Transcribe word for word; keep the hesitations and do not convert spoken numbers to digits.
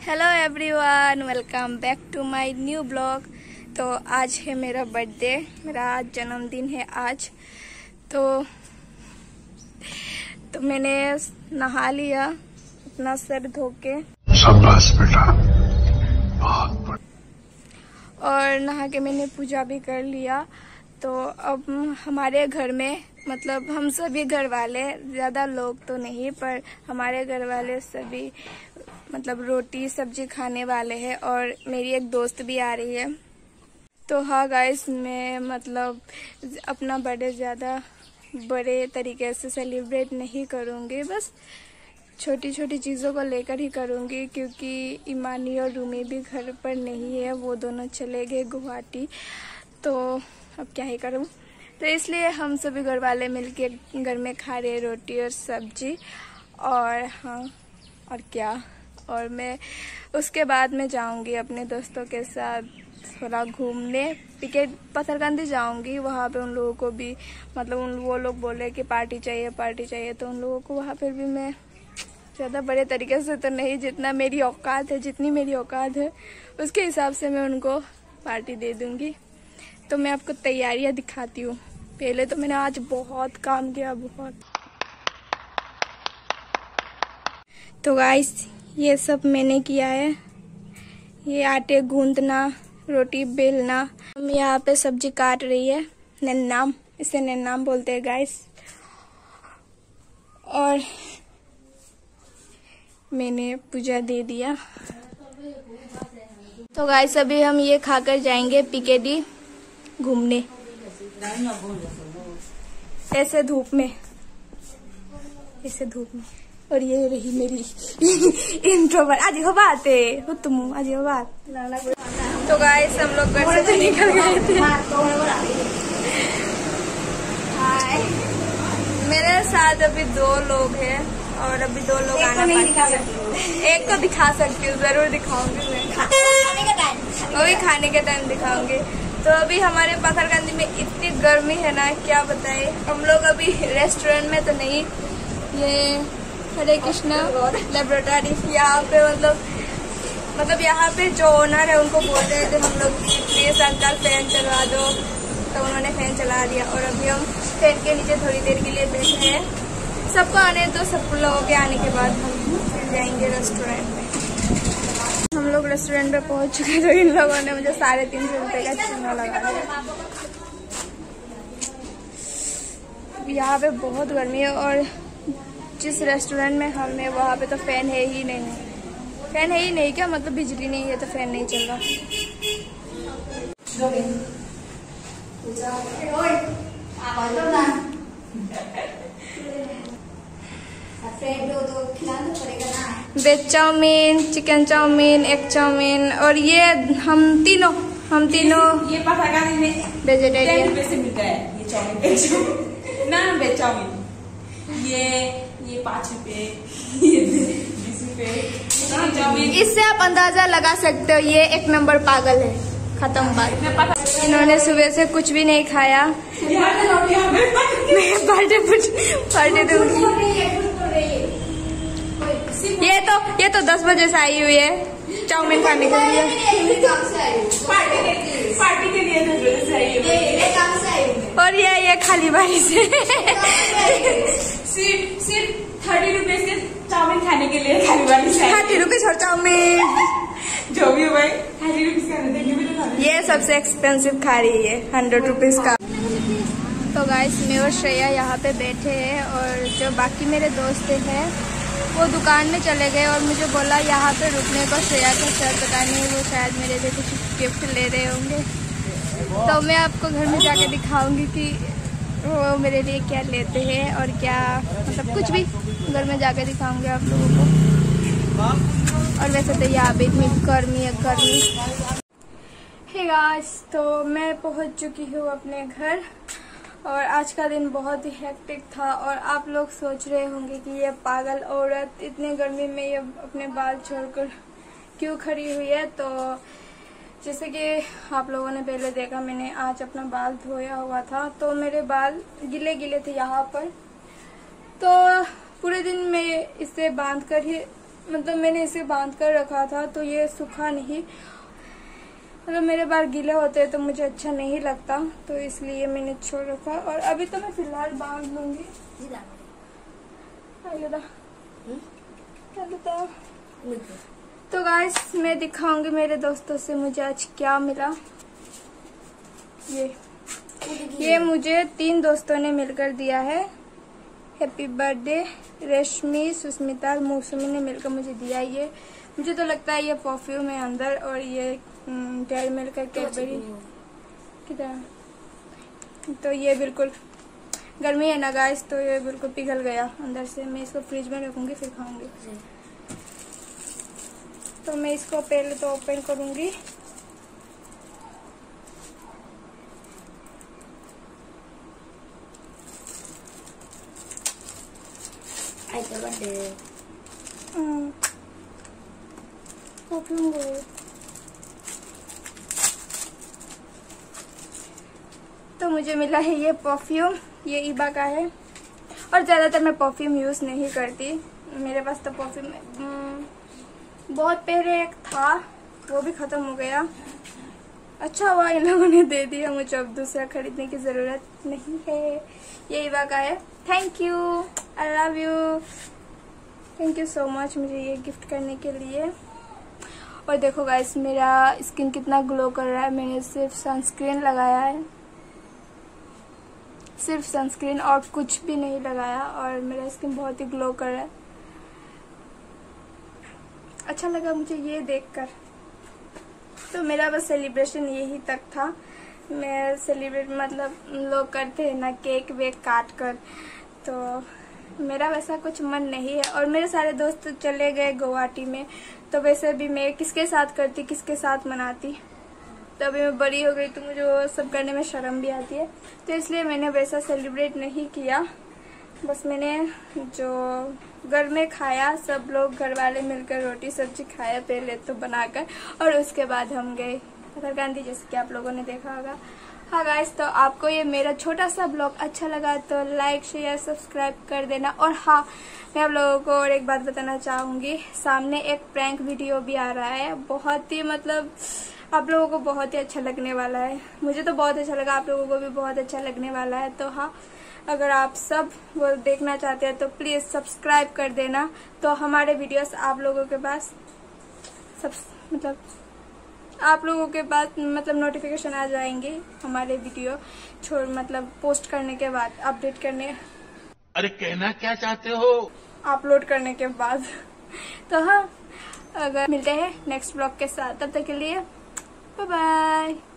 Hello everyone, welcome back to my new blog. तो आज है मेरा बर्थडे, मेरा आज जन्मदिन है आज। तो तो मैंने नहा लिया अपना सर धो के, शाबाश बेटा, बहुत। और नहा के मैंने पूजा भी कर लिया। तो अब हमारे घर में, मतलब हम सभी घर वाले, ज़्यादा लोग तो नहीं पर हमारे घर वाले सभी मतलब रोटी सब्जी खाने वाले हैं। और मेरी एक दोस्त भी आ रही है। तो हाँ गाइस, मैं मतलब अपना बर्थडे ज़्यादा बड़े तरीके से सेलिब्रेट नहीं करूँगी, बस छोटी छोटी चीज़ों को लेकर ही करूँगी, क्योंकि ईमानी और रूमी भी घर पर नहीं है, वो दोनों चले गए गुवाहाटी। तो अब क्या ही करूँ, तो इसलिए हम सभी घर वाले मिलके घर में खा रहे रोटी और सब्जी। और हाँ, और क्या, और मैं उसके बाद में जाऊंगी अपने दोस्तों के साथ थोड़ा घूमने, पिकेट पत्थरगंदी जाऊंगी। वहाँ पे उन लोगों को भी, मतलब उन वो लोग बोले कि पार्टी चाहिए पार्टी चाहिए, तो उन लोगों को वहाँ पर भी मैं ज़्यादा बड़े तरीके से तो नहीं, जितना मेरी औकात है जितनी मेरी औकात है उसके हिसाब से मैं उनको पार्टी दे दूँगी। तो मैं आपको तैयारियां दिखाती हूँ। पहले तो मैंने आज बहुत काम किया, बहुत। तो गाइस, ये सब मैंने किया है, ये आटे गूंदना, रोटी बेलना। हम यहाँ पे सब्जी काट रही है, नन्नाम, इसे नन्नाम बोलते हैं गाइस। और मैंने पूजा दे दिया। तो गाइस, अभी हम ये खाकर जाएंगे पीकेडी घूमने, ऐसे धूप में, ऐसे धूप में। और ये रही मेरी इंट्रोवर्ट, आज हो बात है हो तुम, आज हो बात। तो गाइस, हम लोग घर से निकल गए थे। मेरे साथ अभी दो लोग हैं और अभी दो लोग आना बाकी। एक को दिखा सकती हूँ, जरूर दिखाऊंगी मैं, वो भी खाने के टाइम दिखाऊंगी। तो अभी हमारे पत्थरगंदी में इतनी गर्मी है ना, क्या बताए। हम लोग अभी रेस्टोरेंट में तो नहीं, ये हरे कृष्णा लेबोरेटरी, यहाँ पे मतलब मतलब यहाँ पे जो ओनर है उनको बोल रहे थे हम लोग प्लीज अंकल फैन चलवा दो, तो उन्होंने फैन चला दिया। और अभी हम फैन के नीचे थोड़ी देर के लिए बैठे हैं। सबको आने तो सब लोगों के आने के बाद हम जाएंगे रेस्टोरेंट में। हम लोग रेस्टोरेंट पे पहुंच चुके, तो इन लोगों ने मुझे साढ़े तीन सौ रुपये का चूना लगा दिया। यहाँ पे बहुत गर्मी है और जिस रेस्टोरेंट में हम हैं वहाँ पे तो फैन है ही नहीं। फैन है ही नहीं क्या, मतलब बिजली नहीं है तो फैन नहीं चल रहा। Veg chowmein, chicken chowmein, egg chowmein, और ये हम तीनों हम तीनों ये पत्थरगंदी में वेजिटेरियन रुपए से मिलता है ये चाउमीन ना, वेज चाउमीन। ये ये पाँच रुपए, ये बीस रुपए चाउमीन। इससे आप अंदाजा लगा सकते हो ये एक नंबर पागल है। खत्म बात। इन्होंने सुबह से कुछ भी नहीं खाया। मैं बर्थडे बर्थडे दूंगी। ये तो ये तो दस बजे से आई हुई है चाउमीन खाने के लिए, पार्टी के लिए दस बजे से आई है। और ये ये खाली बारी से सिर्फ सिर्फ थर्टी रुपीज के चाउमीन खाने के लिए खाली बारी से। थर्टी रुपीज और चाउमीन जो भी हो भाई, थर्टी रुपीज का देंगे भी तो। ये सबसे एक्सपेंसिव खा रही है, हंड्रेड रुपीज का। तो गाइस, मैं और श्रेया यहाँ पे बैठे हैं और जो बाकी मेरे दोस्त हैं वो दुकान में चले गए और मुझे बोला यहाँ पे रुकने को। श्रेया का सर पता नहीं, वो शायद मेरे लिए कुछ गिफ्ट ले रहे होंगे। तो मैं आपको घर में जाके दिखाऊंगी कि वो मेरे लिए क्या लेते हैं और क्या, मतलब कुछ भी घर में जाके दिखाऊंगी आप लोगों को। और वैसे तो यहाँ पे इतनी गर्मी है, गर्मी। हे गाइस, तो मैं पहुँच चुकी हूँ अपने घर और आज का दिन बहुत ही हेक्टिक था। और आप लोग सोच रहे होंगे कि ये पागल औरत इतनी गर्मी में ये अपने बाल छोड़कर क्यों खड़ी हुई है। तो जैसे कि आप लोगों ने पहले देखा, मैंने आज अपना बाल धोया हुआ था, तो मेरे बाल गिले गिले थे यहाँ पर। तो पूरे दिन मैं इसे बांध कर ही मतलब मैंने इसे बांध कर रखा था तो ये सूखा नहीं, मतलब मेरे बाल गीले होते हैं तो मुझे अच्छा नहीं लगता, तो इसलिए मैंने छोड़ रखा। और अभी तो मैं फिलहाल बांध लूंगी। तो गाइस मैं दिखाऊंगी मेरे दोस्तों से मुझे आज क्या मिला। ये ये मुझे तीन दोस्तों ने मिलकर दिया है। हैप्पी बर्थडे रेशमी, सुस्मिता, मौसमी ने मिलकर मुझे दिया। ये मुझे तो लगता है ये परफ्यूम है अंदर, और ये डेयरी मिल्क का कैडबरी किधर। तो ये बिल्कुल गर्मी है ना गाइस, तो ये बिल्कुल पिघल गया अंदर से। मैं इसको फ्रिज में रखूंगी फिर खाऊंगी। तो मैं इसको पहले तो ओपन करूंगी। परफ्यूम तो मुझे मिला है ये परफ्यूम, ये ईबा का है। और ज्यादातर मैं परफ्यूम यूज नहीं करती, मेरे पास तो परफ्यूम बहुत पहले एक था, वो भी खत्म हो गया। अच्छा हुआ इन लोगों ने दे दिया, मुझे अब दूसरा खरीदने की जरूरत नहीं है। ये ईबा का है। Thank you, I love you, thank you so much मुझे ये गिफ्ट करने के लिए। और देखो गाइस मेरा स्किन कितना ग्लो कर रहा है। मैंने सिर्फ सनस्क्रीन लगाया है, सिर्फ सनस्क्रीन और कुछ भी नहीं लगाया, और मेरा स्किन बहुत ही ग्लो कर रहा है। अच्छा लगा मुझे ये देखकर। तो मेरा बस सेलिब्रेशन यही तक था। मैं सेलिब्रेट मतलब लोग करते हैं ना केक वेक काट कर, तो मेरा वैसा कुछ मन नहीं है। और मेरे सारे दोस्त चले गए गुवाहाटी में, तो वैसे भी मैं किसके साथ करती, किसके साथ मनाती। तो अभी मैं बड़ी हो गई तो मुझे वो सब करने में शर्म भी आती है, तो इसलिए मैंने वैसा सेलिब्रेट नहीं किया। बस मैंने जो घर में खाया, सब लोग घर वाले मिलकर रोटी सब्जी खाया पहले तो बनाकर, और उसके बाद हम गए पत्थर गांधी, जैसे कि आप लोगों ने देखा होगा। हाँ गाइस, तो आपको ये मेरा छोटा सा ब्लॉग अच्छा लगा तो लाइक शेयर सब्सक्राइब कर देना। और हाँ, मैं आप लोगों को और एक बात बताना चाहूंगी, सामने एक प्रैंक वीडियो भी आ रहा है। बहुत ही मतलब आप लोगों को बहुत ही अच्छा लगने वाला है। मुझे तो बहुत अच्छा लगा, आप लोगों को भी बहुत अच्छा लगने वाला है। तो हाँ, अगर आप सब वो देखना चाहते हैं तो प्लीज सब्सक्राइब कर देना, तो हमारे वीडियोस आप लोगों के पास सब मतलब आप लोगों के पास मतलब नोटिफिकेशन आ जाएंगे हमारे वीडियो छोड़ मतलब पोस्ट करने के बाद, अपडेट करने। अरे कहना क्या चाहते हो? अपलोड करने के बाद। तो हाँ, अगर मिलते हैं नेक्स्ट ब्लॉग के साथ, तब तक के लिए बाय बाय।